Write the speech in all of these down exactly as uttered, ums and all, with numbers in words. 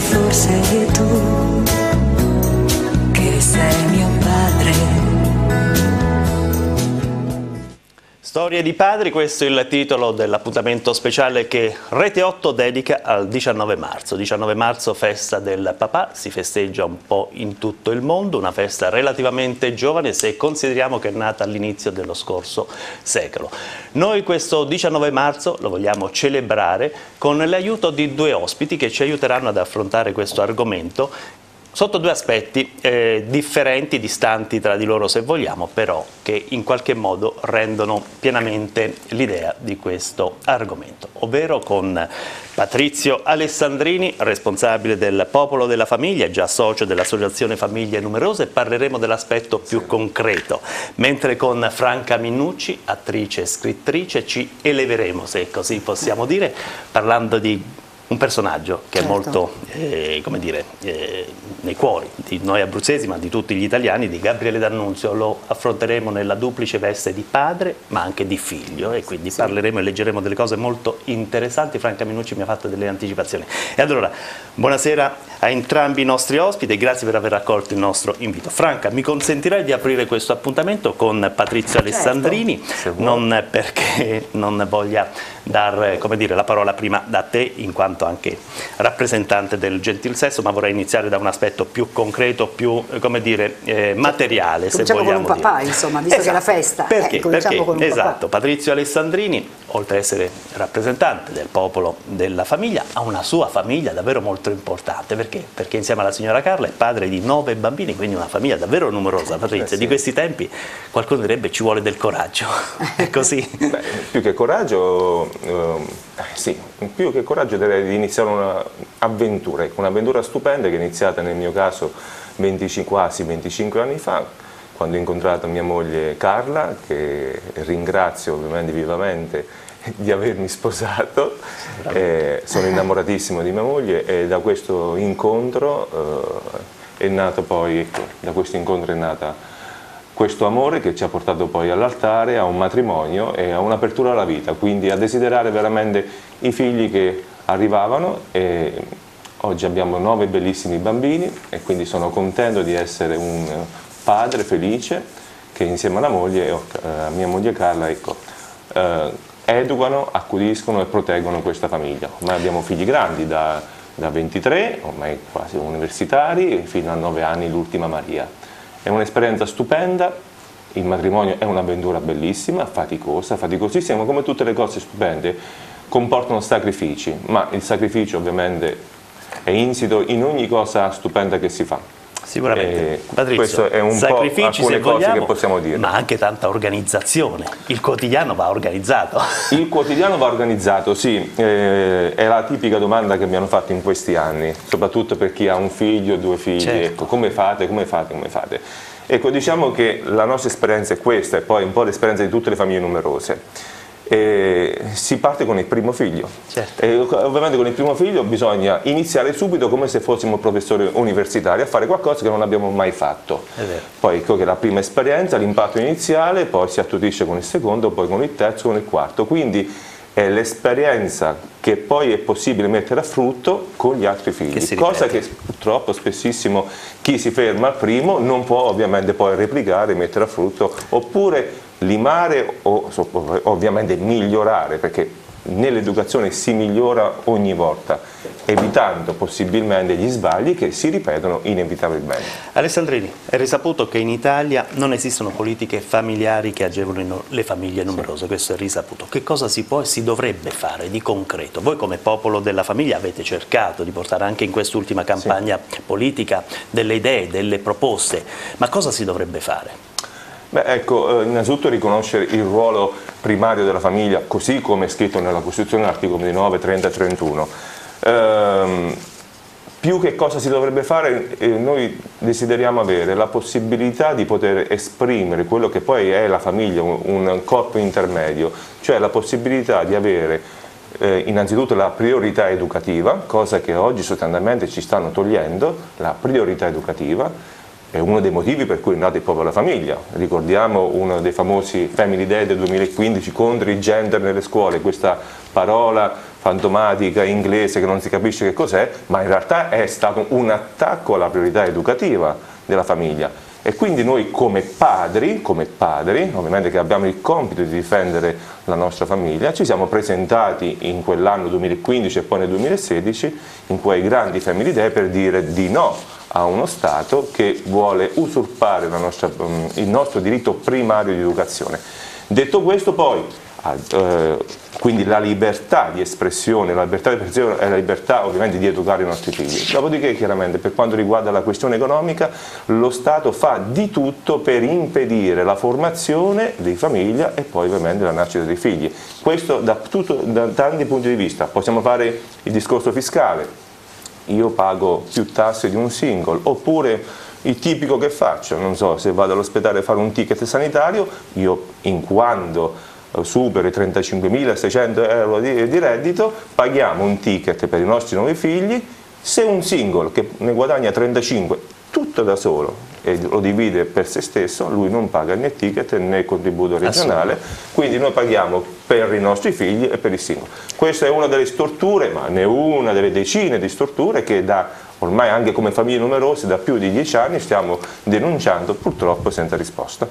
forse tu che sei mio padre. Storie di padri, questo è il titolo dell'appuntamento speciale che Rete otto dedica al diciannove marzo. diciannove marzo, festa del papà, si festeggia un po' in tutto il mondo, una festa relativamente giovane se consideriamo che è nata all'inizio dello scorso secolo. Noi questo diciannove marzo lo vogliamo celebrare con l'aiuto di due ospiti che ci aiuteranno ad affrontare questo argomento sotto due aspetti eh, differenti, distanti tra di loro se vogliamo, però che in qualche modo rendono pienamente l'idea di questo argomento, ovvero con Patrizio Alessandrini, responsabile del Popolo della Famiglia, già socio dell'Associazione Famiglie Numerose, parleremo dell'aspetto più sì. concreto, mentre con Franca Minucci, attrice e scrittrice, ci eleveremo, se così possiamo dire, parlando di un personaggio che certo. è molto, eh, come dire, eh, nei cuori di noi abruzzesi, ma di tutti gli italiani, di Gabriele D'Annunzio. Lo affronteremo nella duplice veste di padre, ma anche di figlio, e quindi sì. parleremo e leggeremo delle cose molto interessanti. Franca Minucci mi ha fatto delle anticipazioni. E allora, buonasera a entrambi i nostri ospiti e grazie per aver accolto il nostro invito. Franca, mi consentirai di aprire questo appuntamento con Patrizio Alessandrini, certo. non perché non voglia dar, come dire, la parola prima da te, in quanto anche rappresentante del gentil sesso, ma vorrei iniziare da un aspetto più concreto, più, come dire, eh, materiale, se vogliamo con un papà, dire. insomma, visto esatto. che è la festa. Perché? Eh, perché con un esatto, papà. Patrizio Alessandrini, oltre ad essere rappresentante del Popolo della Famiglia, ha una sua famiglia davvero molto importante. Perché? Perché insieme alla signora Carla è padre di nove bambini, quindi una famiglia davvero numerosa. Patrizio, eh sì. di questi tempi qualcuno direbbe ci vuole del coraggio, è così? Beh, più che coraggio, eh, sì, più che coraggio direi di iniziare un'avventura, un'avventura stupenda che è iniziata nel mio caso venticinque, quasi venticinque anni fa, quando ho incontrato mia moglie Carla, che ringrazio ovviamente vivamente di avermi sposato. Eh, sono innamoratissimo di mia moglie e da questo incontro eh, è nato poi, ecco, da questo incontro è nata questo amore che ci ha portato poi all'altare, a un matrimonio e a un'apertura alla vita, quindi a desiderare veramente i figli che arrivavano. E oggi abbiamo nove bellissimi bambini e quindi sono contento di essere un padre felice che insieme alla moglie, a mia moglie Carla, ecco, eh, educano, accudiscono e proteggono questa famiglia. Ormai abbiamo figli grandi, da, da ventitré, ormai quasi universitari, fino a nove anni l'ultima Maria. È un'esperienza stupenda, il matrimonio è un'avventura bellissima, faticosa, faticosissima, ma come tutte le cose stupende comportano sacrifici, ma il sacrificio ovviamente è insito in ogni cosa stupenda che si fa. Sicuramente. Eh, Patrizio, questo è un sacrifici po' alcune se cose vogliamo, che possiamo dire. Ma anche tanta organizzazione. Il quotidiano va organizzato. Il quotidiano va organizzato, sì, eh, è la tipica domanda che mi hanno fatto in questi anni, soprattutto per chi ha un figlio o due figli. Certo. Ecco, come fate, come fate, come fate? Ecco, diciamo che la nostra esperienza è questa e poi un po' l'esperienza di tutte le famiglie numerose. E si parte con il primo figlio. Certo. E ovviamente con il primo figlio bisogna iniziare subito come se fossimo professori universitari a fare qualcosa che non abbiamo mai fatto. Poi ecco che la prima esperienza, l'impatto iniziale, poi si attutisce con il secondo, poi con il terzo, con il quarto, quindi è l'esperienza che poi è possibile mettere a frutto con gli altri figli, che cosa che purtroppo spessissimo chi si ferma al primo non può ovviamente poi replicare, mettere a frutto oppure limare o ovviamente migliorare, perché nell'educazione si migliora ogni volta, evitando possibilmente gli sbagli che si ripetono inevitabilmente. Alessandrini, è risaputo che in Italia non esistono politiche familiari che agevolino le famiglie numerose, sì. Questo è risaputo. Che cosa si può e si dovrebbe fare di concreto? Voi come Popolo della Famiglia avete cercato di portare anche in quest'ultima campagna sì. politica delle idee, delle proposte, ma cosa si dovrebbe fare? Beh, ecco, eh, innanzitutto riconoscere il ruolo primario della famiglia, così come è scritto nella Costituzione, articoli ventinove, trenta e trentuno. Ehm, più che cosa si dovrebbe fare, eh, noi desideriamo avere la possibilità di poter esprimere quello che poi è la famiglia, un, un corpo intermedio, cioè la possibilità di avere eh, innanzitutto la priorità educativa, cosa che oggi sostanzialmente ci stanno togliendo, la priorità educativa, è uno dei motivi per cui è nata proprio la famiglia. Ricordiamo uno dei famosi Family Day del duemilaquindici contro il gender nelle scuole, questa parola fantomatica inglese che non si capisce che cos'è, ma in realtà è stato un attacco alla priorità educativa della famiglia. E quindi noi come padri, come padri, ovviamente che abbiamo il compito di difendere la nostra famiglia, ci siamo presentati in quell'anno duemilaquindici e poi nel duemilasedici in quei grandi Family Day per dire di no a uno Stato che vuole usurpare la nostra, il nostro diritto primario di educazione. Detto questo poi, eh, quindi la libertà di espressione, la libertà di espressione e la libertà ovviamente di educare i nostri figli. Dopodiché chiaramente per quanto riguarda la questione economica, lo Stato fa di tutto per impedire la formazione di famiglia e poi ovviamente la nascita dei figli. Questo da, tutto, da tanti punti di vista. Possiamo fare il discorso fiscale. Io pago più tasse di un single, oppure il tipico che faccio, non so, se vado all'ospedale a fare un ticket sanitario, io in quando supero i trentacinquemilaseicento euro di, di reddito, paghiamo un ticket per i nostri nuovi figli. Se un single che ne guadagna trentacinque, tutto da solo, e lo divide per se stesso, lui non paga né ticket né contributo regionale, quindi noi paghiamo per i nostri figli e per il singolo. Questa è una delle storture, ma ne è una delle decine di storture che da ormai anche come famiglie numerose da più di dieci anni stiamo denunciando, purtroppo senza risposta.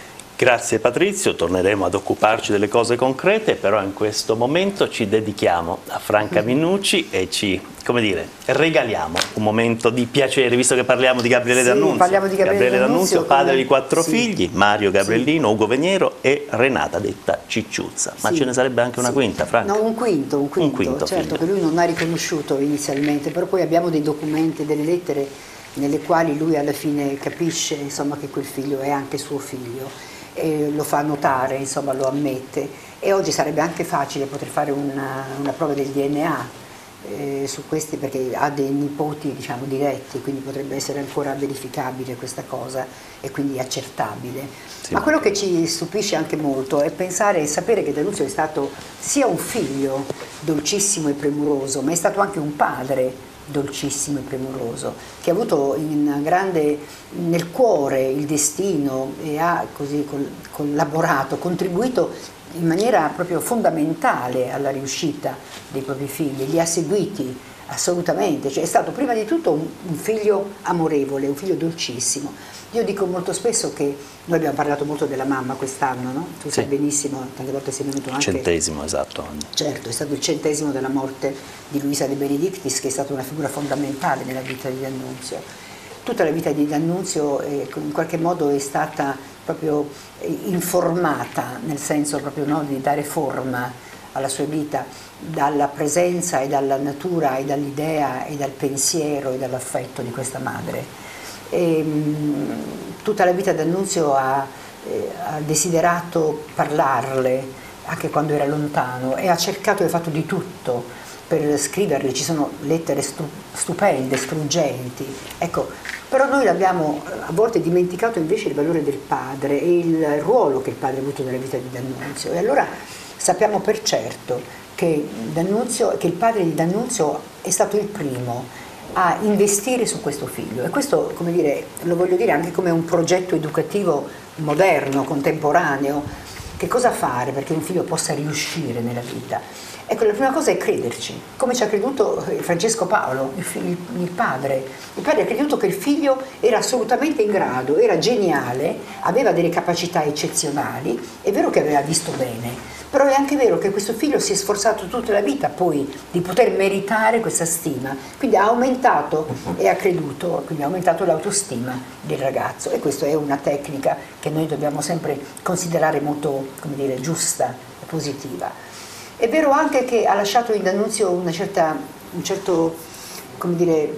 Grazie Patrizio, torneremo ad occuparci delle cose concrete, però in questo momento ci dedichiamo a Franca Minucci e ci, come dire, regaliamo un momento di piacere, visto che parliamo di Gabriele Sì, D'Annunzio. parliamo di Gabriele, Gabriele D'Annunzio, padre come... di quattro sì. figli, Mario Gabriellino, sì. Ugo Veniero e Renata detta Cicciuzza. Ma sì. ce ne sarebbe anche una sì. quinta, Franca? No, un quinto, un quinto, un quinto certo, figlio. che lui non ha riconosciuto inizialmente, però poi abbiamo dei documenti, delle lettere nelle quali lui alla fine capisce, insomma, che quel figlio è anche suo figlio. E lo fa notare, insomma lo ammette, e oggi sarebbe anche facile poter fare una, una prova del D N A eh, su questi, perché ha dei nipoti, diciamo, diretti, quindi potrebbe essere ancora verificabile questa cosa e quindi accertabile. Sì, ma quello che ci stupisce anche molto è pensare e sapere che D'Annunzio è stato sia un figlio dolcissimo e premuroso, ma è stato anche un padre dolcissimo e premuroso, che ha avuto in grande, nel cuore il destino e ha così collaborato, contribuito in maniera proprio fondamentale alla riuscita dei propri figli, li ha seguiti assolutamente, cioè è stato prima di tutto un, un figlio amorevole, un figlio dolcissimo. Io dico molto spesso che noi abbiamo parlato molto della mamma quest'anno, no? Tu sì. sai benissimo, tante volte sei venuto anche... Centesimo, esatto. Certo, è stato il centesimo della morte di Luisa De Benedictis, che è stata una figura fondamentale nella vita di D'Annunzio. Tutta la vita di D'Annunzio eh, in qualche modo è stata proprio eh, informata, nel senso proprio, no, di dare forma alla sua vita, dalla presenza e dalla natura e dall'idea e dal pensiero e dall'affetto di questa madre. E, mh, tutta la vita D'Annunzio ha, eh, ha desiderato parlarle anche quando era lontano e ha cercato e ha fatto di tutto per scriverle. Ci sono lettere stu stupende, struggenti, ecco, però noi abbiamo a volte dimenticato invece il valore del padre e il ruolo che il padre ha avuto nella vita di D'Annunzio, e allora sappiamo per certo che, D'Annunzio, che il padre di D'Annunzio è stato il primo a investire su questo figlio, e questo, come dire, lo voglio dire anche come un progetto educativo moderno, contemporaneo. Che cosa fare perché un figlio possa riuscire nella vita? Ecco, la prima cosa è crederci, come ci ha creduto Francesco Paolo, il, il, il padre. Il padre ha creduto che il figlio era assolutamente in grado, era geniale, aveva delle capacità eccezionali, è vero che aveva visto bene, però è anche vero che questo figlio si è sforzato tutta la vita poi di poter meritare questa stima, quindi ha aumentato e ha creduto, quindi ha aumentato l'autostima del ragazzo, e questa è una tecnica che noi dobbiamo sempre considerare molto, come dire, giusta e positiva. È vero anche che ha lasciato in D'Annunzio una certa, un certo, come dire,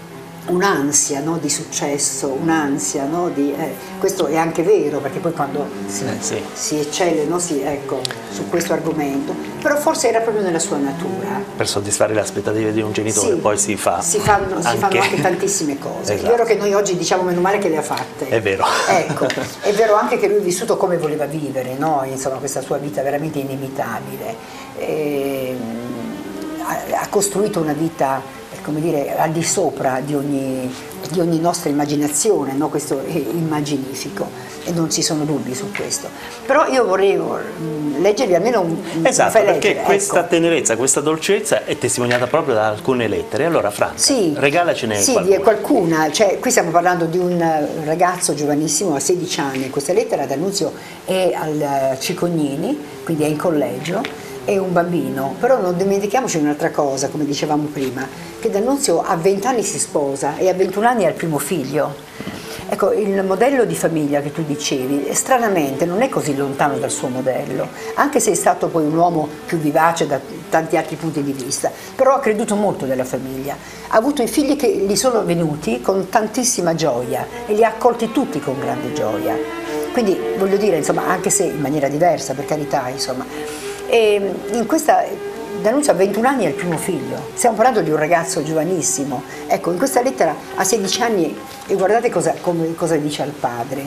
un'ansia, no, di successo, un'ansia, no, di, eh, questo è anche vero, perché poi quando si, eh, sì. si eccelle, no, si, ecco, su questo argomento, però forse era proprio nella sua natura. Per soddisfare le aspettative di un genitore, sì, poi si fa si fanno anche, si fanno anche tantissime cose. Esatto. È vero che noi oggi diciamo meno male che le ha fatte. È vero. Ecco, è vero anche che lui ha vissuto come voleva vivere, no? Insomma, questa sua vita veramente inimitabile. E, ha, ha costruito una vita, come dire, al di sopra di ogni di ogni nostra immaginazione, no? Questo è immaginifico e non ci sono dubbi su questo. Però io vorrei mh, leggervi almeno un... Esatto, fai perché leggere, questa ecco. tenerezza, questa dolcezza è testimoniata proprio da alcune lettere. Allora Franca, Sì, regalacene sì, qualcuna. di qualcuna. Cioè, qui stiamo parlando di un ragazzo giovanissimo, a sedici anni, questa lettera d'annunzio è al Cicognini, quindi è in collegio, è un bambino, però non dimentichiamoci un'altra cosa, come dicevamo prima, che D'Annunzio a venti anni si sposa e a ventuno anni ha il primo figlio. Ecco, il modello di famiglia che tu dicevi, stranamente non è così lontano dal suo modello, anche se è stato poi un uomo più vivace da tanti altri punti di vista, però ha creduto molto nella famiglia, ha avuto i figli che gli sono venuti con tantissima gioia e li ha accolti tutti con grande gioia. Quindi voglio dire, insomma, anche se in maniera diversa, per carità, insomma. E in questa D'Annunzio a ventuno anni è il primo figlio, stiamo parlando di un ragazzo giovanissimo. Ecco, in questa lettera a sedici anni, e guardate cosa, come, cosa dice al padre.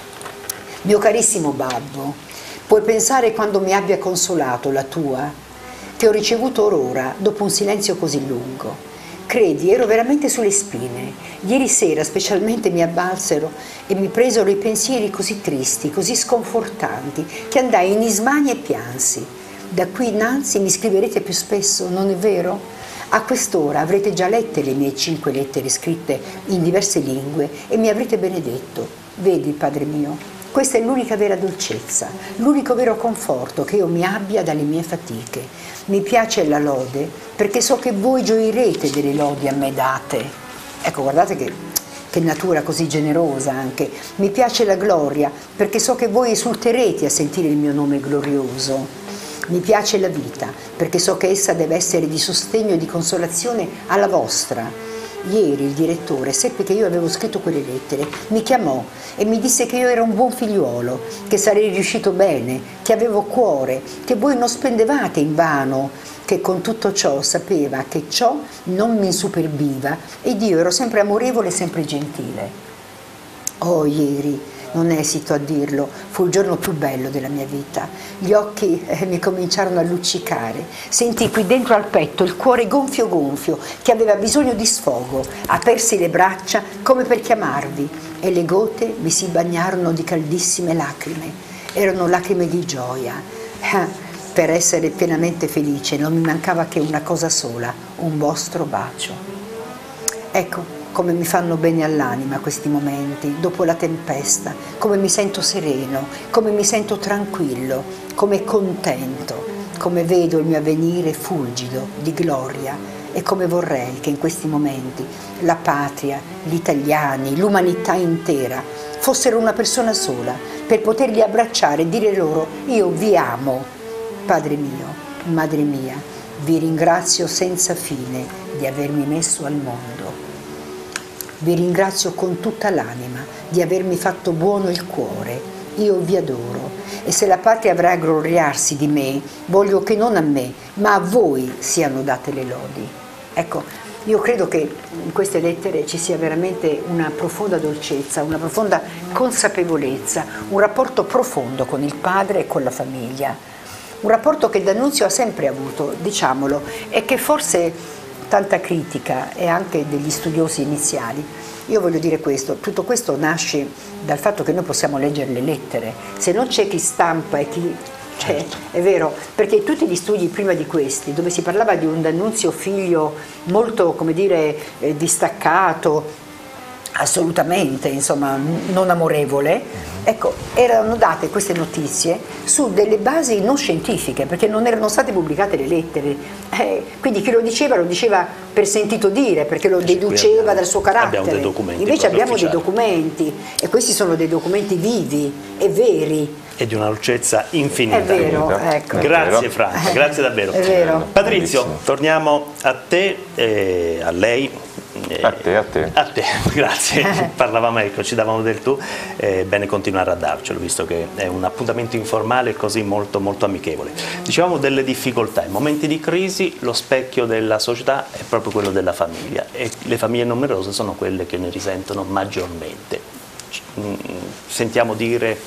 Mio carissimo babbo, puoi pensare quando mi abbia consolato la tua? Ti ho ricevuto or ora, dopo un silenzio così lungo. Credi, ero veramente sulle spine. Ieri sera specialmente mi abbalsero e mi presero i pensieri così tristi, così sconfortanti, che andai in ismanie e piansi. Da qui innanzi mi scriverete più spesso, non è vero? A quest'ora avrete già lette le mie cinque lettere scritte in diverse lingue e mi avrete benedetto. Vedi, Padre mio, questa è l'unica vera dolcezza, l'unico vero conforto che io mi abbia dalle mie fatiche. Mi piace la lode perché so che voi gioirete delle lodi a me date. Ecco, guardate che, che natura così generosa anche. Mi piace la gloria perché so che voi esulterete a sentire il mio nome glorioso. Mi piace la vita perché so che essa deve essere di sostegno e di consolazione alla vostra. Ieri il direttore seppe che io avevo scritto quelle lettere, mi chiamò e mi disse che io ero un buon figliuolo, che sarei riuscito bene, che avevo cuore, che voi non spendevate invano, che con tutto ciò sapeva che ciò non mi insuperbiva ed io ero sempre amorevole e sempre gentile. Oh, ieri, non esito a dirlo, fu il giorno più bello della mia vita. Gli occhi eh, mi cominciarono a luccicare. Sentii qui dentro al petto il cuore gonfio gonfio, che aveva bisogno di sfogo. Apersi le braccia come per chiamarvi e le gote mi si bagnarono di caldissime lacrime. Erano lacrime di gioia. Eh, per essere pienamente felice non mi mancava che una cosa sola, un vostro bacio. Ecco, come mi fanno bene all'anima questi momenti, dopo la tempesta, come mi sento sereno, come mi sento tranquillo, come contento, come vedo il mio avvenire fulgido di gloria e come vorrei che in questi momenti la patria, gli italiani, l'umanità intera fossero una persona sola per poterli abbracciare e dire loro io vi amo, Padre mio, Madre mia, vi ringrazio senza fine di avermi messo al mondo. Vi ringrazio con tutta l'anima di avermi fatto buono il cuore. Io vi adoro e se la patria avrà a gloriarsi di me, voglio che non a me, ma a voi siano date le lodi. Ecco, io credo che in queste lettere ci sia veramente una profonda dolcezza, una profonda consapevolezza, un rapporto profondo con il padre e con la famiglia. Un rapporto che D'Annunzio ha sempre avuto, diciamolo, e che forse tanta critica e anche degli studiosi iniziali. Io voglio dire questo, tutto questo nasce dal fatto che noi possiamo leggere le lettere, se non c'è chi stampa e chi... Cioè, certo. È vero, perché tutti gli studi prima di questi, dove si parlava di un D'Annunzio figlio molto, come dire, eh, distaccato, assolutamente, insomma, non amorevole, ecco, erano date queste notizie su delle basi non scientifiche, perché non erano state pubblicate le lettere, eh, quindi chi lo diceva lo diceva per sentito dire, perché lo deduceva abbiamo, dal suo carattere. Abbiamo dei documenti. Invece abbiamo ufficiali. dei documenti, e questi sono dei documenti vivi e veri. E di una dolcezza infinita. È vero, ecco. Grazie Franca, grazie davvero. È vero. Patrizio, torniamo a te, eh, a lei. A te, a te. A te, grazie. Parlavamo, ecco, ci davamo del tu, è bene continuare a darcelo, visto che è un appuntamento informale e così molto, molto amichevole. Dicevamo delle difficoltà, in momenti di crisi lo specchio della società è proprio quello della famiglia e le famiglie numerose sono quelle che ne risentono maggiormente. Sentiamo dire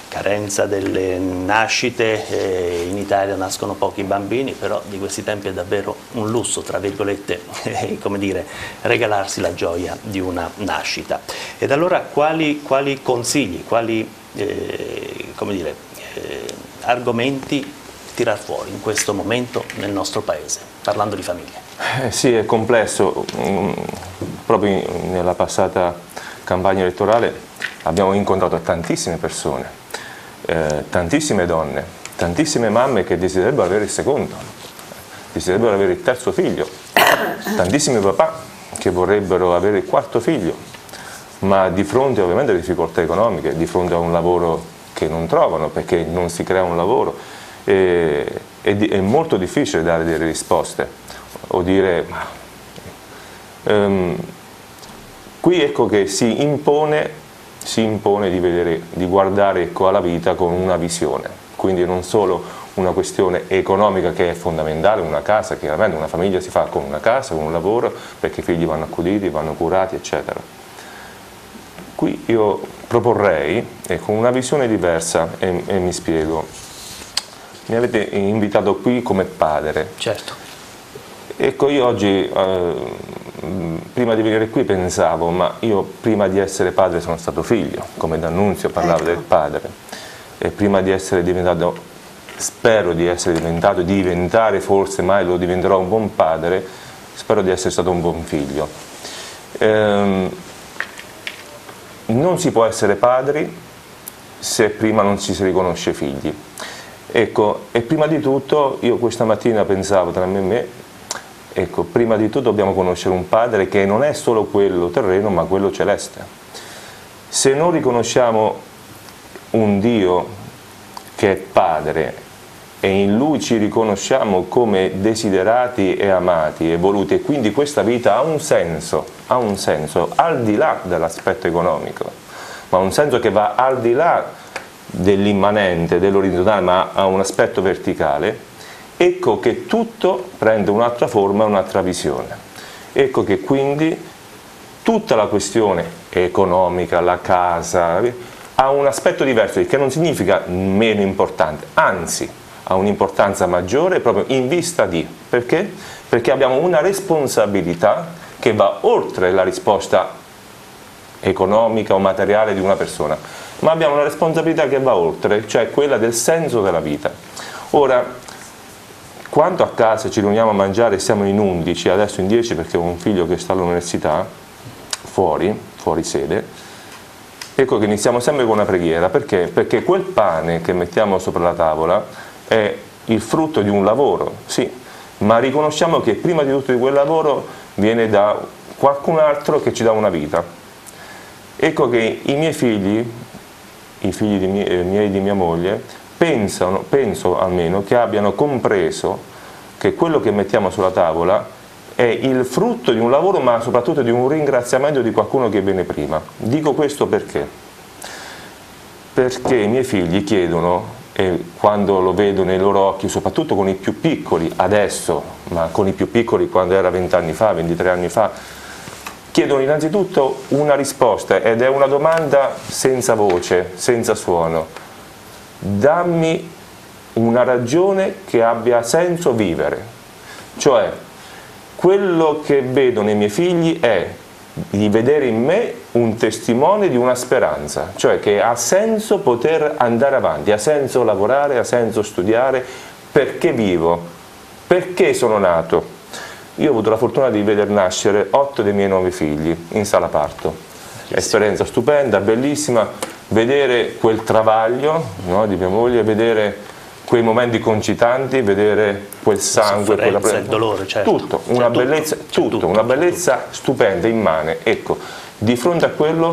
carenza delle nascite, eh, in Italia nascono pochi bambini, però di questi tempi è davvero un lusso, tra virgolette, eh, come dire, regalarsi la gioia di una nascita. Ed allora quali, quali consigli, quali eh, come dire, eh, argomenti tirar fuori in questo momento nel nostro paese, parlando di famiglia? Eh sì, è complesso. Proprio nella passata campagna elettorale abbiamo incontrato tantissime persone, eh, tantissime donne, tantissime mamme che desiderebbero avere il secondo, desiderebbero avere il terzo figlio, tantissimi papà che vorrebbero avere il quarto figlio, ma di fronte ovviamente alle difficoltà economiche, di fronte a un lavoro che non trovano perché non si crea un lavoro, eh, è, è molto difficile dare delle risposte o dire ma, ehm, qui ecco che si impone, si impone di, vedere, di guardare ecco, alla vita con una visione, quindi non solo una questione economica che è fondamentale, una casa, chiaramente una famiglia si fa con una casa, con un lavoro, perché i figli vanno accuditi, vanno curati, eccetera. Qui io proporrei ecco, una visione diversa e, e mi spiego. Mi avete invitato qui come padre. Certo. Ecco, io oggi, eh, prima di venire qui pensavo, ma io prima di essere padre sono stato figlio, come D'Annunzio parlava ecco. del padre, e prima di essere diventato, spero di essere diventato, di diventare, forse mai lo diventerò un buon padre, spero di essere stato un buon figlio. Ehm, non si può essere padri se prima non ci si riconosce figli. Ecco, e prima di tutto, io questa mattina pensavo tra me e me, ecco, prima di tutto dobbiamo conoscere un padre che non è solo quello terreno, ma quello celeste. Se non riconosciamo un Dio che è padre e in Lui ci riconosciamo come desiderati e amati e voluti, e quindi questa vita ha un senso, ha un senso al di là dell'aspetto economico, ma un senso che va al di là dell'immanente, dell'orizzontale, ma ha un aspetto verticale, ecco che tutto prende un'altra forma e un'altra visione. Ecco che quindi tutta la questione economica, la casa, ha un aspetto diverso, il che non significa meno importante, anzi ha un'importanza maggiore proprio in vista di. Perché? Perché abbiamo una responsabilità che va oltre la risposta economica o materiale di una persona, ma abbiamo una responsabilità che va oltre, cioè quella del senso della vita. Ora, quando a casa ci riuniamo a mangiare, siamo in undici, adesso in dieci perché ho un figlio che sta all'università, fuori, fuori sede, ecco che iniziamo sempre con una preghiera. Perché? Perché quel pane che mettiamo sopra la tavola è il frutto di un lavoro, sì, ma riconosciamo che prima di tutto di quel lavoro viene da qualcun altro che ci dà una vita. Ecco che i miei figli, i figli di mie, eh, miei di mia moglie, pensano, penso almeno, che abbiano compreso che quello che mettiamo sulla tavola è il frutto di un lavoro, ma soprattutto di un ringraziamento di qualcuno che viene prima. Dico questo perché? Perché i miei figli chiedono, e quando lo vedo nei loro occhi, soprattutto con i più piccoli, adesso, ma con i più piccoli quando era vent'anni fa, ventitré anni fa, chiedono innanzitutto una risposta, ed è una domanda senza voce, senza suono. Dammi una ragione che abbia senso vivere. Cioè, quello che vedo nei miei figli è di vedere in me un testimone di una speranza, cioè che ha senso poter andare avanti, ha senso lavorare, ha senso studiare, perché vivo, perché sono nato. Io ho avuto la fortuna di veder nascere otto dei miei nove figli in sala parto, esperienza stupenda, bellissima, vedere quel travaglio, no, di mia moglie, vedere quei momenti concitanti, vedere quel sangue, quella il dolore, certo. Tutto, una tutto, bellezza, tutto, tutto, una tutto, bellezza tutto. stupenda, immane. Ecco, di fronte a quello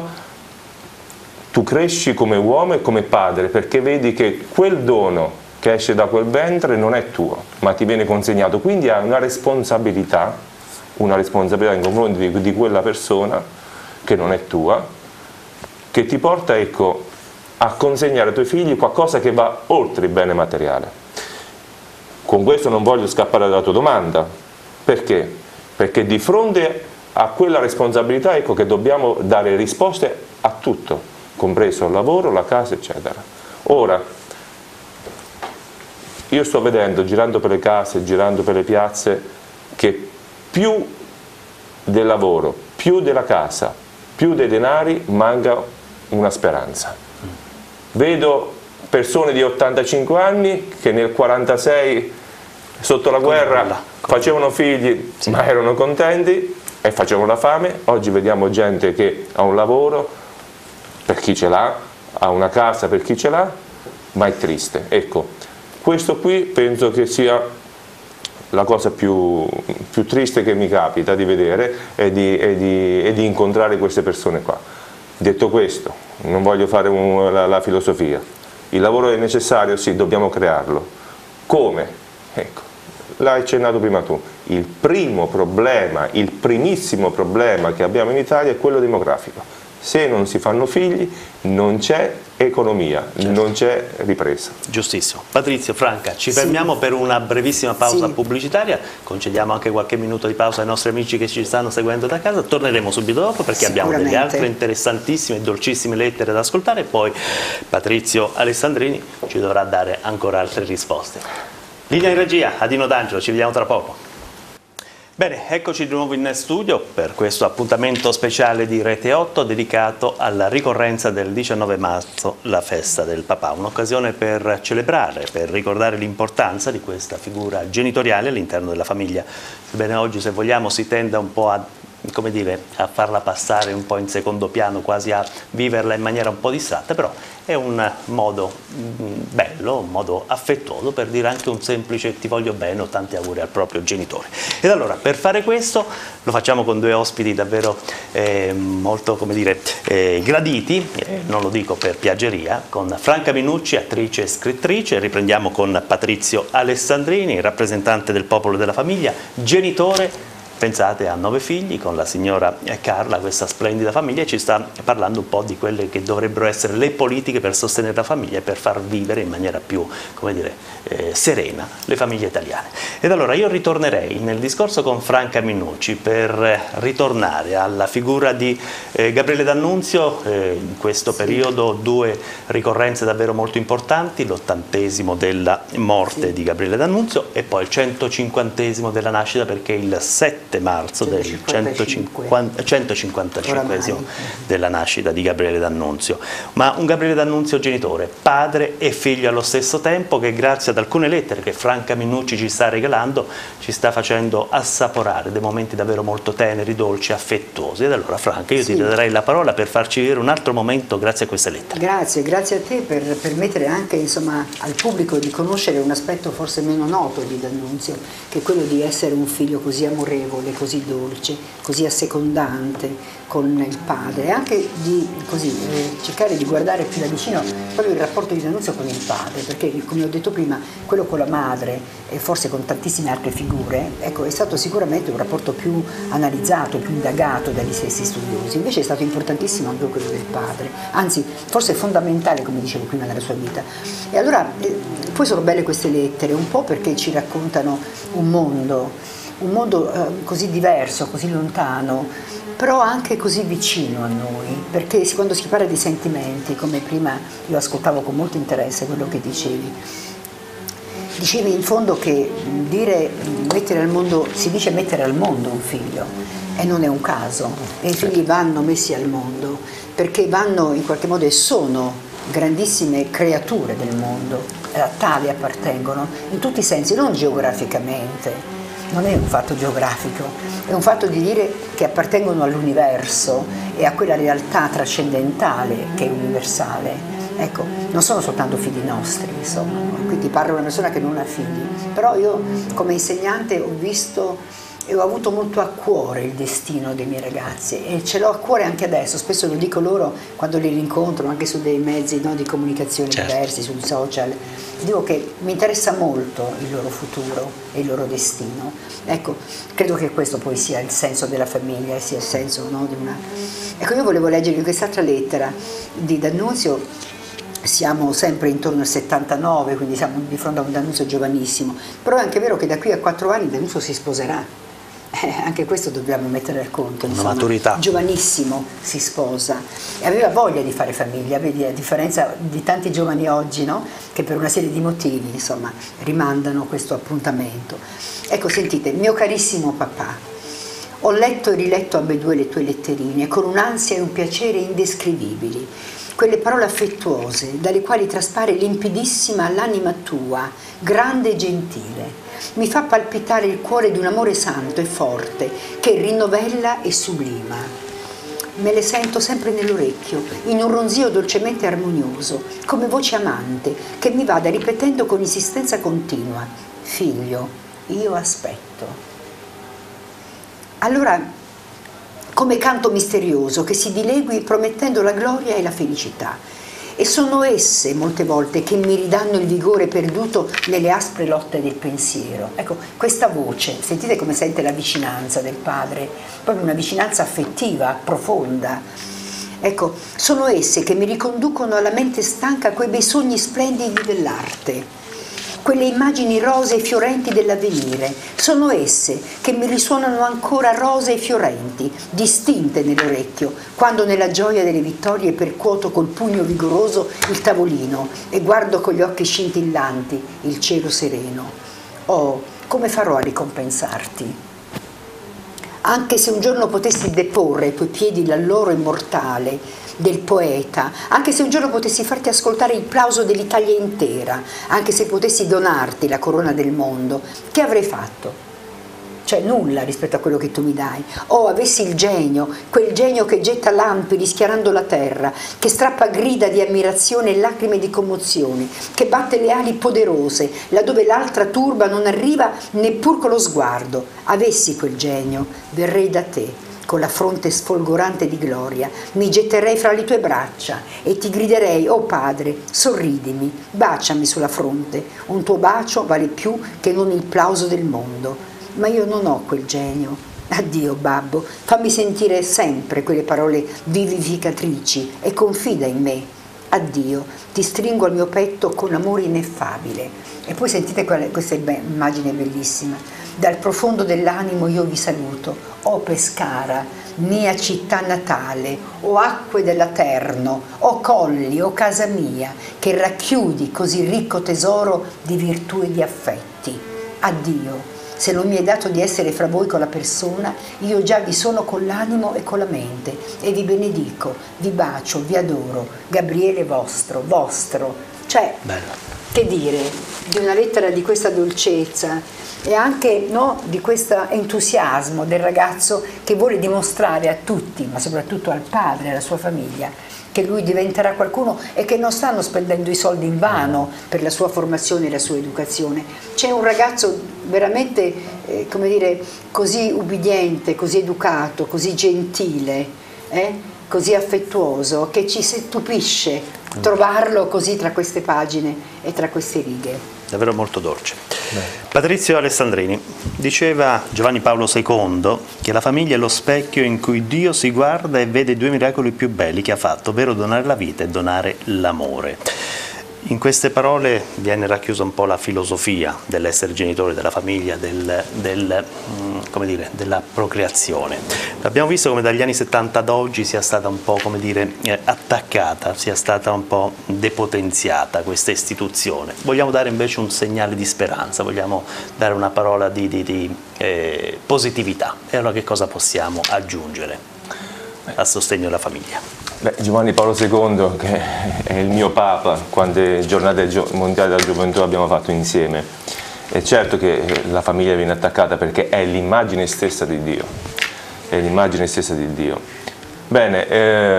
tu cresci come uomo e come padre, perché vedi che quel dono che esce da quel ventre non è tuo, ma ti viene consegnato, quindi hai una responsabilità, una responsabilità in confronti di, di quella persona che non è tua, che ti porta, ecco, a consegnare ai tuoi figli qualcosa che va oltre il bene materiale. Con questo non voglio scappare dalla tua domanda. Perché? Perché di fronte a quella responsabilità, ecco, che dobbiamo dare risposte a tutto, compreso il lavoro, la casa, eccetera. Ora, io sto vedendo, girando per le case, girando per le piazze, che più del lavoro, più della casa, più dei denari, manca una speranza. Vedo persone di ottantacinque anni che nel quarantasei, sotto la guerra, facevano figli, sì, ma erano contenti e facevano la fame. Oggi vediamo gente che ha un lavoro, per chi ce l'ha, ha una casa per chi ce l'ha, ma è triste. Ecco, questo qui penso che sia la cosa più, più triste che mi capita di vedere e di, e di, e di incontrare queste persone qua. Detto questo, non voglio fare un, la, la filosofia. Il lavoro è necessario, sì, dobbiamo crearlo. Come? Ecco, l'hai accennato prima tu. Il primo problema, il primissimo problema che abbiamo in Italia è quello demografico. Se non si fanno figli non c'è economia, certo, non c'è ripresa. Giustissimo. Patrizio, Franca, ci sì. fermiamo per una brevissima pausa sì. pubblicitaria, concediamo anche qualche minuto di pausa ai nostri amici che ci stanno seguendo da casa, torneremo subito dopo perché abbiamo delle altre interessantissime e dolcissime lettere da ascoltare e poi Patrizio Alessandrini ci dovrà dare ancora altre risposte. Linea in regia, a Dino D'Angelo, ci vediamo tra poco. Bene, eccoci di nuovo in studio per questo appuntamento speciale di Rete otto dedicato alla ricorrenza del diciannove marzo, la festa del papà, un'occasione per celebrare, per ricordare l'importanza di questa figura genitoriale all'interno della famiglia. Sebbene oggi, se vogliamo, si tenda un po' a, come dire, a farla passare un po' in secondo piano, quasi a viverla in maniera un po' distratta, però è un modo bello, un modo affettuoso per dire anche un semplice ti voglio bene o tanti auguri al proprio genitore. Ed allora, per fare questo lo facciamo con due ospiti davvero eh, molto, come dire, eh, graditi, eh, non lo dico per piaggeria, con Franca Minucci, attrice e scrittrice, riprendiamo con Patrizio Alessandrini, rappresentante del popolo e della famiglia, genitore. Pensate, ha nove figli con la signora Carla, questa splendida famiglia, e ci sta parlando un po' di quelle che dovrebbero essere le politiche per sostenere la famiglia e per far vivere in maniera più, come dire, eh, serena le famiglie italiane. Ed allora io ritornerei nel discorso con Franca Minucci per ritornare alla figura di eh, Gabriele D'Annunzio, eh, in questo sì. periodo due ricorrenze davvero molto importanti, l'ottantesimo della morte sì. di Gabriele D'Annunzio e poi il centocinquantesimo della nascita, perché il sette marzo del centocinquantacinquesimo della nascita di Gabriele D'Annunzio, ma un Gabriele D'Annunzio genitore, padre e figlio allo stesso tempo, che grazie ad alcune lettere che Franca Minucci ci sta regalando ci sta facendo assaporare dei momenti davvero molto teneri, dolci, affettuosi. Ed allora Franca, io sì. ti darei la parola per farci vivere un altro momento grazie a queste lettere. Grazie, grazie a te per permettere anche, insomma, al pubblico di conoscere un aspetto forse meno noto di D'Annunzio, che è quello di essere un figlio così amorevole, così dolce, così assecondante con il padre, e anche di così, eh, cercare di guardare più da vicino proprio il rapporto di D'Annunzio con il padre, perché come ho detto prima, quello con la madre e forse con tantissime altre figure, ecco, è stato sicuramente un rapporto più analizzato, più indagato dagli stessi studiosi. Invece è stato importantissimo anche quello del padre, anzi forse fondamentale, come dicevo prima, nella sua vita. E allora eh, poi sono belle queste lettere, un po' perché ci raccontano un mondo un mondo eh, così diverso, così lontano, però anche così vicino a noi, perché quando si parla di sentimenti, come prima io ascoltavo con molto interesse quello che dicevi, dicevi in fondo che dire mettere al mondo, si dice mettere al mondo un figlio, e non è un caso, e i figli vanno messi al mondo, perché vanno in qualche modo e sono grandissime creature del mondo, a tale appartengono, in tutti i sensi, non geograficamente. Non è un fatto geografico, è un fatto di dire che appartengono all'universo e a quella realtà trascendentale che è universale. Ecco, non sono soltanto figli nostri, insomma, quindi parlo di una persona che non ha figli, però io come insegnante ho visto e ho avuto molto a cuore il destino dei miei ragazzi e ce l'ho a cuore anche adesso, spesso lo dico loro quando li rincontro anche su dei mezzi, no, di comunicazione certo. diversi, sui social, dico che mi interessa molto il loro futuro e il loro destino. Ecco, credo che questo poi sia il senso della famiglia, sia il senso, no, di una... Ecco, io volevo leggervi quest'altra lettera di D'Annunzio. Siamo sempre intorno al settantanove, quindi siamo di fronte a un D'Annunzio giovanissimo, però è anche vero che da qui a quattro anni D'Annunzio si sposerà. Eh, anche questo dobbiamo mettere al conto, una insomma, maturità. Giovanissimo si sposa e aveva voglia di fare famiglia, vedi, a differenza di tanti giovani oggi, no? Che per una serie di motivi, insomma, rimandano questo appuntamento. Ecco, sentite, mio carissimo papà, ho letto e riletto ambedue le tue letterine con un'ansia e un piacere indescrivibili, quelle parole affettuose dalle quali traspare limpidissima l'anima tua, grande e gentile. Mi fa palpitare il cuore di un amore santo e forte che rinnovella e sublima. Me le sento sempre nell'orecchio, in un ronzio dolcemente armonioso, come voce amante che mi vada ripetendo con insistenza continua: figlio, io aspetto. Allora, come canto misterioso che si dilegui promettendo la gloria e la felicità. E sono esse molte volte che mi ridanno il vigore perduto nelle aspre lotte del pensiero. Ecco, questa voce, sentite come sente la vicinanza del padre, proprio una vicinanza affettiva, profonda. Ecco, sono esse che mi riconducono alla mente stanca quei bei sogni splendidi dell'arte, quelle immagini rosee e fiorenti dell'avvenire. Sono esse che mi risuonano ancora rosee e fiorenti, distinte nell'orecchio, quando nella gioia delle vittorie percuoto col pugno vigoroso il tavolino e guardo con gli occhi scintillanti il cielo sereno. Oh, come farò a ricompensarti? Anche se un giorno potessi deporre ai tuoi piedi l'alloro immortale del poeta, anche se un giorno potessi farti ascoltare il plauso dell'Italia intera, anche se potessi donarti la corona del mondo, che avrei fatto? Cioè nulla rispetto a quello che tu mi dai. O avessi il genio, quel genio che getta lampi rischiarando la terra, che strappa grida di ammirazione e lacrime di commozione, che batte le ali poderose, laddove l'altra turba non arriva neppur con lo sguardo. Avessi quel genio, verrei da te, con la fronte sfolgorante di gloria, mi getterei fra le tue braccia e ti griderei: oh padre, sorridimi, baciami sulla fronte, un tuo bacio vale più che non il plauso del mondo. Ma io non ho quel genio. Addio babbo, fammi sentire sempre quelle parole vivificatrici e confida in me. Addio, ti stringo al mio petto con amore ineffabile. E poi sentite questa immagine bellissima. Dal profondo dell'animo io vi saluto, o Pescara, mia città natale, o acque dell'Aterno, o colli, o casa mia, che racchiudi così ricco tesoro di virtù e di affetti. Addio. Se non mi è dato di essere fra voi con la persona, io già vi sono con l'animo e con la mente, e vi benedico, vi bacio, vi adoro, Gabriele vostro, vostro. Cioè, bello. Che dire, di una lettera di questa dolcezza e anche, no, di questo entusiasmo del ragazzo che vuole dimostrare a tutti, ma soprattutto al padre e alla sua famiglia, che lui diventerà qualcuno e che non stanno spendendo i soldi in vano per la sua formazione e la sua educazione. C'è un ragazzo veramente, eh, come dire, così ubbidiente, così educato, così gentile, eh, così affettuoso, che ci stupisce trovarlo così tra queste pagine e tra queste righe. Davvero molto dolce. Beh. Patrizio Alessandrini, diceva Giovanni Paolo secondo che la famiglia è lo specchio in cui Dio si guarda e vede i due miracoli più belli che ha fatto, ovvero donare la vita e donare l'amore. In queste parole viene racchiusa un po' la filosofia dell'essere genitore, della famiglia, del, del, come dire, della procreazione. Abbiamo visto come dagli anni settanta ad oggi sia stata un po', come dire, attaccata, sia stata un po' depotenziata questa istituzione. Vogliamo dare invece un segnale di speranza, vogliamo dare una parola di, di, di eh, positività. E allora che cosa possiamo aggiungere a sostegno della famiglia? Beh, Giovanni Paolo secondo, che è il mio Papa, quante giornate mondiali della gioventù abbiamo fatto insieme. È certo che la famiglia viene attaccata perché è l'immagine stessa di Dio, è l'immagine stessa di Dio. Bene,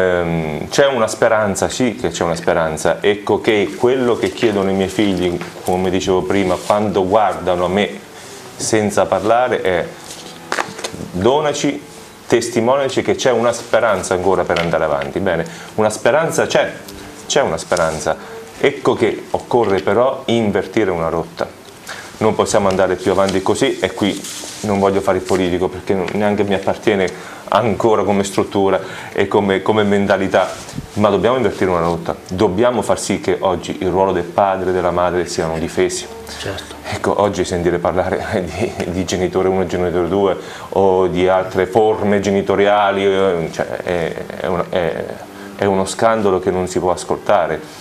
ehm, c'è una speranza, sì che c'è una speranza, ecco che quello che chiedono i miei figli, come dicevo prima, quando guardano a me senza parlare è: donaci, testimoniaci che c'è una speranza ancora per andare avanti. Bene, una speranza c'è, c'è una speranza. Ecco che occorre però invertire una rotta. Non possiamo andare più avanti così, e qui non voglio fare il politico perché neanche mi appartiene ancora come struttura e come, come mentalità, ma dobbiamo invertire una rotta. Dobbiamo far sì che oggi il ruolo del padre e della madre siano difesi. Certo. Ecco, oggi sentire parlare di, di genitore uno, genitore due o di altre forme genitoriali, cioè, è, è, un, è, è uno scandalo che non si può ascoltare.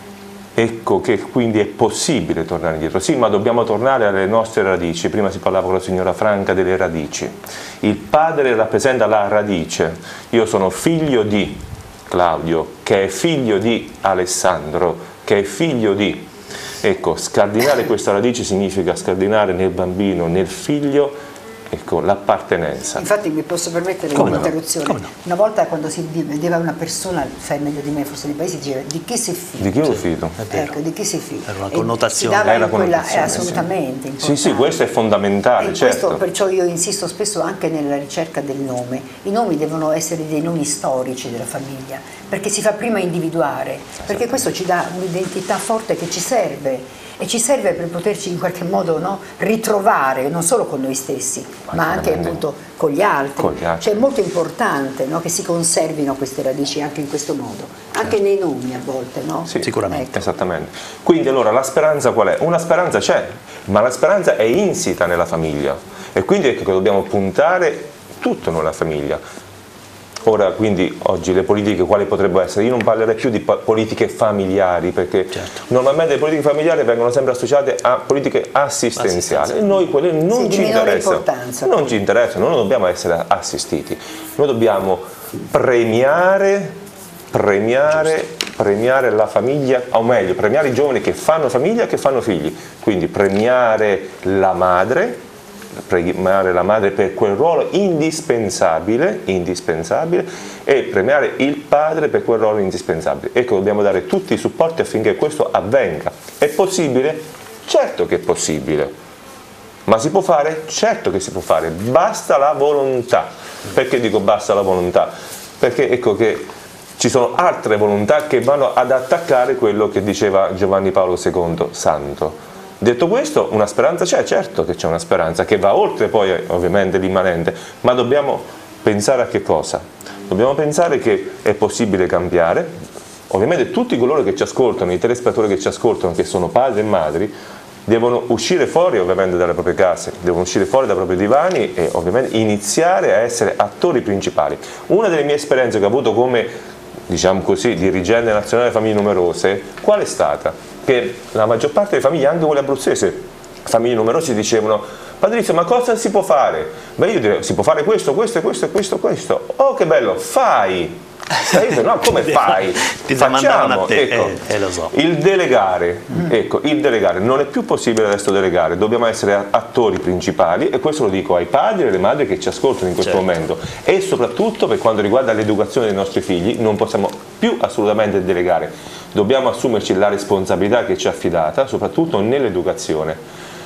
Ecco che quindi è possibile tornare indietro. Sì, ma dobbiamo tornare alle nostre radici. Prima si parlava con la signora Franca delle radici. Il padre rappresenta la radice. Io sono figlio di Claudio, che è figlio di Alessandro, che è figlio di... Ecco, scardinare questa radice significa scardinare nel bambino, nel figlio, ecco, l'appartenenza. Infatti mi posso permettere un'interruzione. No? No? Una volta quando si vedeva una persona, sai meglio di me, forse nei paesi, diceva di chi sei figlio? Di chi è figlio? Ecco, di chi sei figlio? Era una connotazione. Si dava Era in quella, connotazione, è assolutamente sì. Sì, sì, questo è fondamentale, e certo. Questo, perciò io insisto spesso anche nella ricerca del nome. I nomi devono essere dei nomi storici della famiglia, perché si fa prima individuare, perché questo ci dà un'identità forte che ci serve. E ci serve per poterci in qualche modo, no, ritrovare non solo con noi stessi, ma, ma anche appunto con gli altri. Con gli altri. Cioè è molto importante, no, che si conservino queste radici anche in questo modo, anche nei nomi a volte, no? Sì, sicuramente. Ecco. Esattamente. Quindi allora la speranza qual è? Una speranza c'è, ma la speranza è insita nella famiglia e quindi ecco che dobbiamo puntare tutto nella famiglia. Ora, quindi, oggi le politiche quali potrebbero essere? Io non parlerei più di politiche familiari, perché certo. normalmente le politiche familiari vengono sempre associate a politiche assistenziali e noi quelle non sì, ci interessano. Non ci interessano, noi non dobbiamo essere assistiti. Noi dobbiamo premiare, premiare, premiare la famiglia, o meglio, premiare i giovani che fanno famiglia e che fanno figli. Quindi premiare la madre, premiare la madre per quel ruolo indispensabile, indispensabile e premiare il padre per quel ruolo indispensabile. Ecco, dobbiamo dare tutti i supporti affinché questo avvenga. È possibile? Certo che è possibile. Ma si può fare? Certo che si può fare, basta la volontà. Perché dico basta la volontà? Perché ecco che ci sono altre volontà che vanno ad attaccare quello che diceva Giovanni Paolo secondo Santo. Detto questo, una speranza c'è, certo che c'è una speranza che va oltre poi ovviamente l'immanente, ma dobbiamo pensare a che cosa? Dobbiamo pensare che è possibile cambiare, ovviamente tutti coloro che ci ascoltano, i telespettatori che ci ascoltano, che sono padri e madri, devono uscire fuori ovviamente dalle proprie case, devono uscire fuori dai propri divani e ovviamente iniziare a essere attori principali. Una delle mie esperienze che ho avuto come, diciamo così, dirigente nazionale famiglie numerose, qual è stata? Che la maggior parte delle famiglie, anche quelle abruzzesi, famiglie numerose, dicevano: Patrizio, ma cosa si può fare? Beh, io direi, si può fare questo, questo, questo, questo, questo. Oh, che bello, fai! E io dico, no, come fai? Ti Facciamo, a te, ecco, eh, eh, lo so. il delegare, mm. ecco, il delegare, non è più possibile adesso delegare, dobbiamo essere attori principali e questo lo dico ai padri e alle madri che ci ascoltano in questo certo. momento e soprattutto per quanto riguarda l'educazione dei nostri figli non possiamo più assolutamente delegare, dobbiamo assumerci la responsabilità che ci è affidata, soprattutto nell'educazione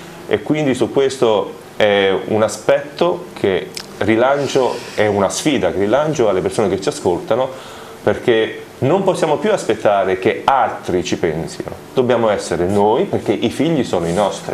e quindi su questo è un aspetto che rilancio, è una sfida che rilancio alle persone che ci ascoltano perché non possiamo più aspettare che altri ci pensino, dobbiamo essere noi perché i figli sono i nostri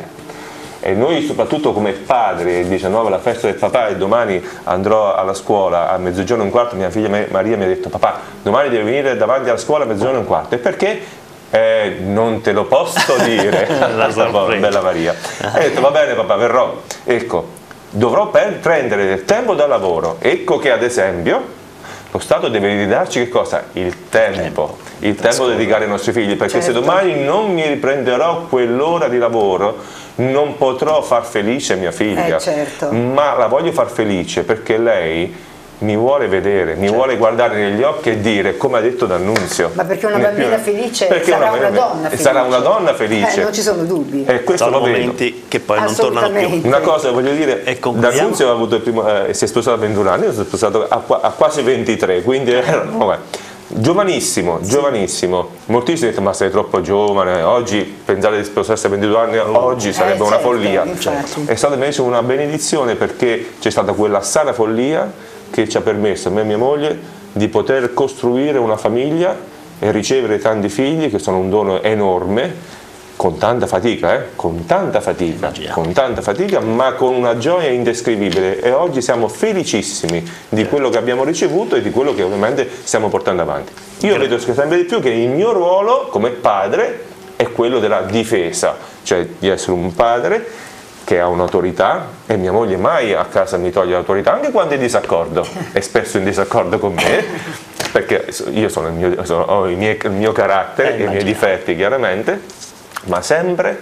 e noi soprattutto come padri, il diciannove la festa del papà e domani andrò alla scuola a mezzogiorno e un quarto, mia figlia Maria mi ha detto papà domani devi venire davanti alla scuola a mezzogiorno e un quarto e perché? Eh, non te lo posso dire questa bella Maria e ho detto va bene papà verrò, ecco dovrò prendere del tempo dal lavoro, ecco che ad esempio lo Stato deve ridarci che cosa? Il tempo, il tempo da dedicare ai nostri figli, perché certo. se domani non mi riprenderò quell'ora di lavoro non potrò far felice mia figlia, eh, certo. ma la voglio far felice perché lei mi vuole vedere, mi certo. vuole guardare negli occhi e dire, come ha detto D'Annunzio. Ma perché una bambina più, felice perché sarà una, una donna felice. Sarà una donna felice. Eh, non ci sono dubbi. E questo sono lo momenti vedo. che poi non tornano più. Una cosa voglio dire, D'Annunzio ha avuto il primo, eh, si è sposato a ventuno anni, io sono sposato a, a quasi ventitré, quindi era, vabbè, giovanissimo, sì. giovanissimo. Moltissimi hanno detto ma sei troppo giovane, oggi pensare di sposarsi a ventidue anni, oggi sarebbe eh, una certo, follia. Infatti. È stata invece una benedizione perché c'è stata quella sana follia che ci ha permesso a me e mia moglie di poter costruire una famiglia e ricevere tanti figli che sono un dono enorme con tanta fatica, eh? con tanta fatica, con tanta fatica ma con una gioia indescrivibile e oggi siamo felicissimi di quello che abbiamo ricevuto e di quello che ovviamente stiamo portando avanti. Io vedo sempre di più che il mio ruolo come padre è quello della difesa, cioè di essere un padre che ha un'autorità, e mia moglie mai a casa mi toglie l'autorità, anche quando è in disaccordo, è spesso in disaccordo con me, perché io sono il mio, sono, ho il, mie, il mio carattere, eh, i miei difetti chiaramente, ma sempre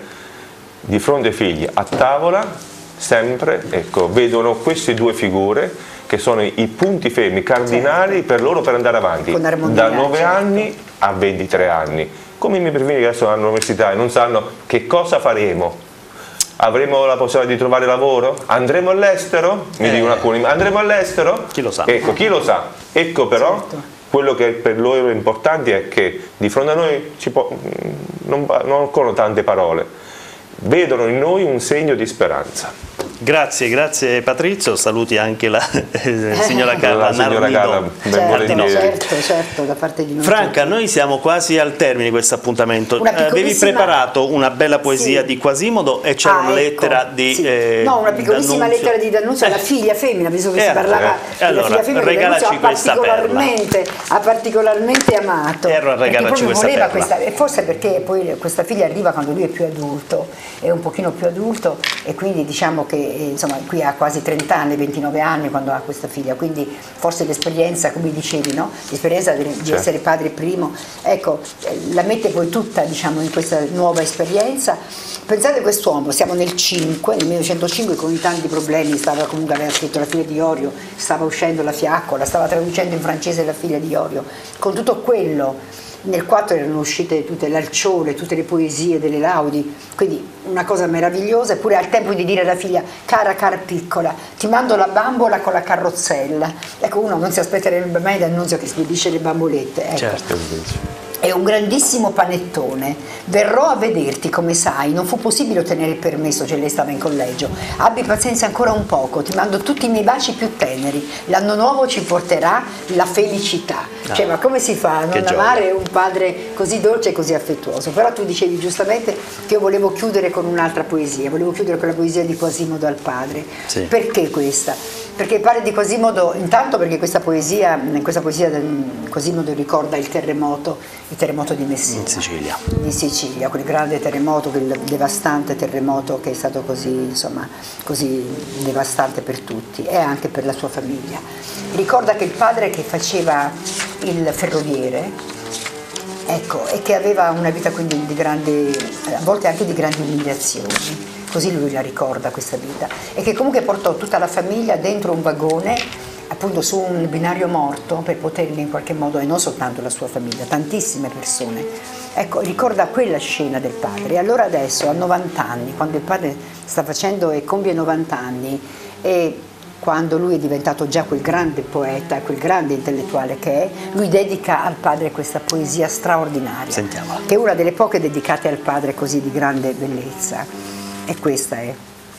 di fronte ai figli, a tavola, sempre, ecco, vedono queste due figure che sono i punti fermi, cardinali, certo, per loro per andare avanti, da nove certo. anni a ventitré anni. Come i miei primi che adesso vanno all'università e non sanno che cosa faremo. Avremo la possibilità di trovare lavoro? Andremo all'estero? Mi eh. dicono alcuni, andremo all'estero? Chi lo sa? Ecco, chi lo sa? Ecco però, certo, quello che per loro è importante è che di fronte a noi ci può, non, non occorrono tante parole, vedono in noi un segno di speranza. Grazie, grazie Patrizio, saluti anche la eh, signora Carla. La signora Carla, ben certo, certo, certo, da parte di noi. Franca, tutti. Noi siamo quasi al termine di questo appuntamento. Avevi preparato una bella poesia sì. di Quasimodo e c'era ah, una lettera ecco, di sì. eh, No, una piccolissima D'Annunzio. lettera di D'Annunzio alla eh. figlia femmina, visto che eh, si parlava eh. allora, della figlia femmina, regalaci questa particolarmente, ha particolarmente amato. E allora regalaci questa perla. Questa, e forse perché poi questa figlia arriva quando lui è più adulto, è un pochino più adulto, e quindi diciamo che insomma qui ha quasi trenta anni, ventinove anni quando ha questa figlia, quindi forse l'esperienza, come dicevi, no? L'esperienza di, di certo. essere padre primo, ecco, la mette poi tutta, diciamo, in questa nuova esperienza. Pensate a quest'uomo, siamo nel cinque, nel millenovecentocinque, con i tanti problemi, stava comunque, aveva scritto La figlia di Iorio, stava uscendo La fiaccola, stava traducendo in francese La figlia di Iorio, con tutto quello. Nel quattro erano uscite tutte l'Alcione, tutte le poesie delle laudi, quindi una cosa meravigliosa, eppure al tempo di dire alla figlia: cara, cara piccola, ti mando la bambola con la carrozzella. Ecco, uno non si aspetterebbe mai D'Annunzio che spedisce le bambolette. Ecco. Certo. È un grandissimo panettone, verrò a vederti, come sai, non fu possibile ottenere il permesso, cioè lei stava in collegio, abbi pazienza ancora un poco, ti mando tutti i miei baci più teneri, l'anno nuovo ci porterà la felicità. Ah, cioè, ma come si fa a non amare un padre così dolce e così affettuoso? Però tu dicevi giustamente che io volevo chiudere con un'altra poesia, volevo chiudere con la poesia di Quasimodo al padre. Sì. Perché questa? Perché il padre di Quasimodo, intanto perché questa poesia, in questa poesia Quasimodo ricorda il terremoto, il terremoto di Messina, in Sicilia, in Sicilia, quel grande terremoto, quel devastante terremoto che è stato così, insomma, così devastante per tutti e anche per la sua famiglia. Ricorda che il padre che faceva il ferroviere, ecco, e che aveva una vita quindi di grande, a volte anche di grandi umiliazioni. Così lui la ricorda questa vita, e che comunque portò tutta la famiglia dentro un vagone, appunto su un binario morto, per poterli in qualche modo, e non soltanto la sua famiglia, tantissime persone. Ecco, ricorda quella scena del padre. E allora adesso, a novanta anni, quando il padre sta facendo e compie novanta anni, e quando lui è diventato già quel grande poeta, quel grande intellettuale che è, lui dedica al padre questa poesia straordinaria. Sentiamola. Che è una delle poche dedicate al padre così di grande bellezza. E questa è: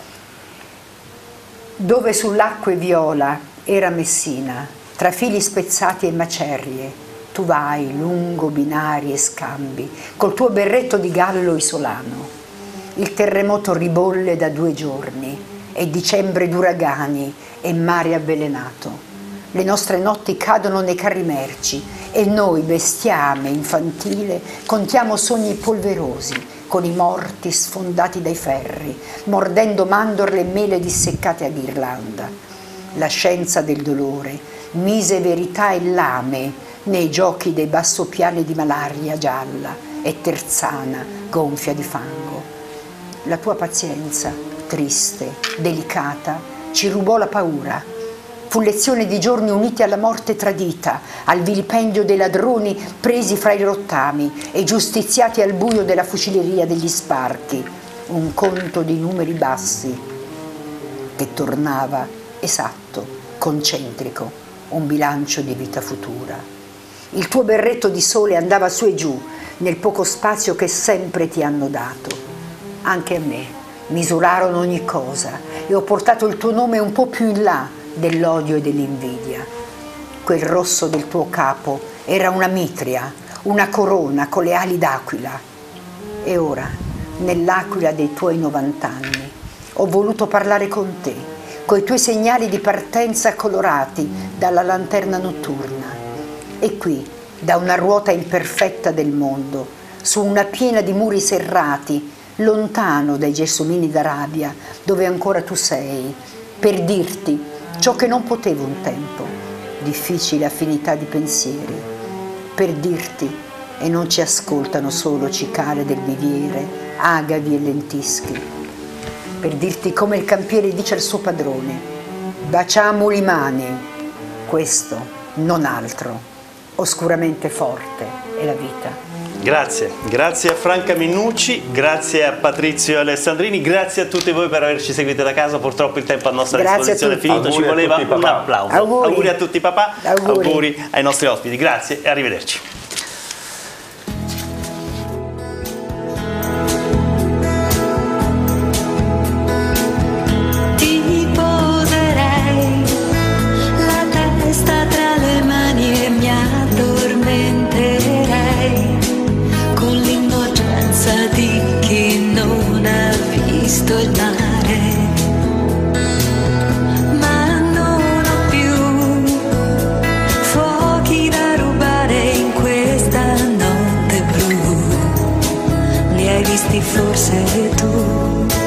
dove sull'acque viola era Messina, tra fili spezzati e macerie, tu vai lungo binari e scambi, col tuo berretto di gallo isolano. Il terremoto ribolle da due giorni, è dicembre d'uragani e mare avvelenato. Le nostre notti cadono nei carri merci e noi, bestiame infantile, contiamo sogni polverosi, con i morti sfondati dai ferri, mordendo mandorle e mele disseccate a ghirlanda. La scienza del dolore mise verità e lame nei giochi dei bassopiani di malaria gialla e terzana gonfia di fango. La tua pazienza, triste, delicata, ci rubò la paura. Fu lezione di giorni uniti alla morte tradita, al vilipendio dei ladroni presi fra i rottami e giustiziati al buio della fucileria degli sparchi, un conto di numeri bassi che tornava esatto, concentrico, un bilancio di vita futura. Il tuo berretto di sole andava su e giù nel poco spazio che sempre ti hanno dato. Anche a me misurarono ogni cosa e ho portato il tuo nome un po' più in là dell'odio e dell'invidia. Quel rosso del tuo capo era una mitria, una corona con le ali d'aquila. E ora, nell'aquila dei tuoi novant'anni, ho voluto parlare con te, coi tuoi segnali di partenza colorati dalla lanterna notturna. E qui, da una ruota imperfetta del mondo, su una piena di muri serrati, lontano dai gelsomini d'Arabia, dove ancora tu sei, per dirti ciò che non potevo un tempo, difficile affinità di pensieri, per dirti, e non ci ascoltano solo cicale del biviere, agavi e lentischi, per dirti come il campiere dice al suo padrone: baciamo le mani, questo, non altro, oscuramente forte è la vita. Grazie, grazie a Franca Minucci, grazie a Patrizio Alessandrini, grazie a tutti voi per averci seguito da casa. Purtroppo il tempo a nostra Grazie disposizione è finito, ci Auguri a voleva tutti, un papà. applauso. Auguri. Auguri a tutti papà, Auguri. auguri ai nostri ospiti, grazie e arrivederci. Ti poserei la testa tra le mani e mi addormenterei con l'innocenza di chi non ha visto il mare, ma non ho più fuochi da rubare in questa notte blu. Li hai visti forse tu?